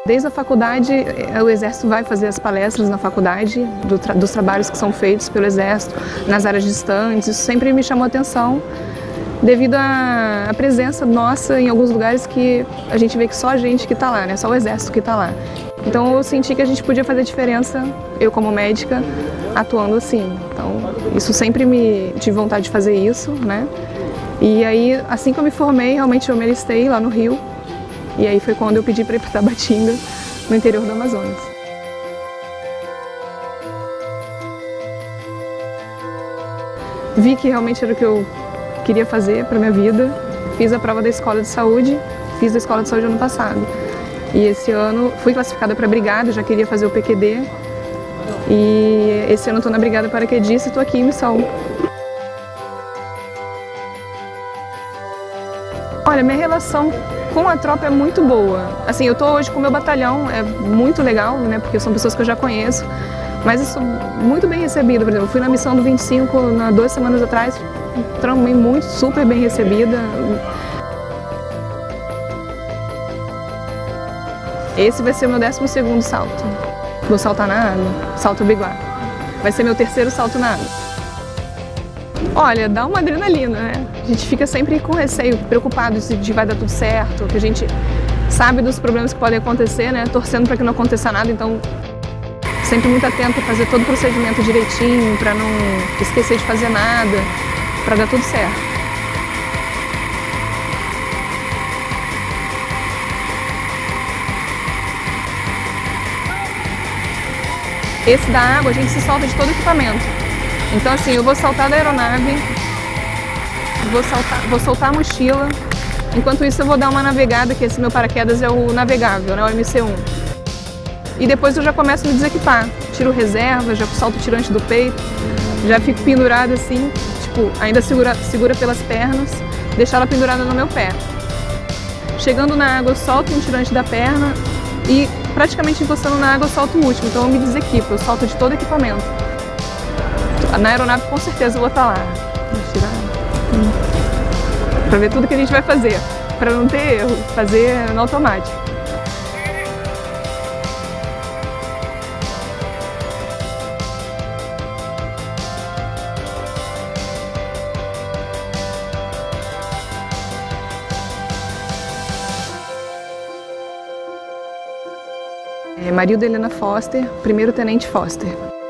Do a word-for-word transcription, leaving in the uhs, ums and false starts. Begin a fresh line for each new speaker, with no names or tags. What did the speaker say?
Desde a faculdade, o Exército vai fazer as palestras na faculdade, do tra dos trabalhos que são feitos pelo Exército, nas áreas distantes. Isso sempre me chamou a atenção, devido à, à presença nossa em alguns lugares que a gente vê que só a gente que está lá, né? Só o Exército que está lá. Então eu senti que a gente podia fazer diferença, eu como médica, atuando assim. Então isso sempre me tive vontade de fazer isso, né? E aí, assim que eu me formei, realmente eu me alistei lá no Rio. E aí foi quando eu pedi para ir para Tabatinga, no interior do Amazonas. Vi que realmente era o que eu queria fazer para minha vida. Fiz a prova da Escola de Saúde, fiz a Escola de Saúde ano passado. E esse ano fui classificada para a Brigada, já queria fazer o P Q D. E esse ano estou na Brigada Paraquedista e estou aqui em missão. Olha, minha relação com a tropa é muito boa. Assim, eu tô hoje com o meu batalhão, é muito legal, né, porque são pessoas que eu já conheço, mas eu sou muito bem recebida. Por exemplo, eu fui na missão do vinte e cinco, na, duas semanas atrás, também muito, super bem recebida. Esse vai ser o meu décimo segundo salto. Vou saltar na água, salto biguá. Vai ser meu terceiro salto na água. Olha, dá uma adrenalina, né? A gente fica sempre com receio, preocupado se vai dar tudo certo, que a gente sabe dos problemas que podem acontecer, né? Torcendo para que não aconteça nada, então sempre muito atento a fazer todo o procedimento direitinho, para não esquecer de fazer nada, para dar tudo certo. Esse da água a gente se solta de todo o equipamento. Então assim, eu vou saltar da aeronave, vou, saltar, vou soltar a mochila, enquanto isso eu vou dar uma navegada, que esse meu paraquedas é o navegável, né, o M C um. E depois eu já começo a me desequipar, tiro reserva, já solto o tirante do peito, já fico pendurada assim, tipo, ainda segura, segura pelas pernas, deixar ela pendurada no meu pé. Chegando na água eu solto um tirante da perna e praticamente encostando na água eu solto o último, então eu me desequipo, eu solto de todo o equipamento. Na aeronave com certeza eu vou estar lá, hum. para ver tudo que a gente vai fazer, para não ter erro, fazer no automático. É Marilda Helena Foster, primeiro tenente Foster.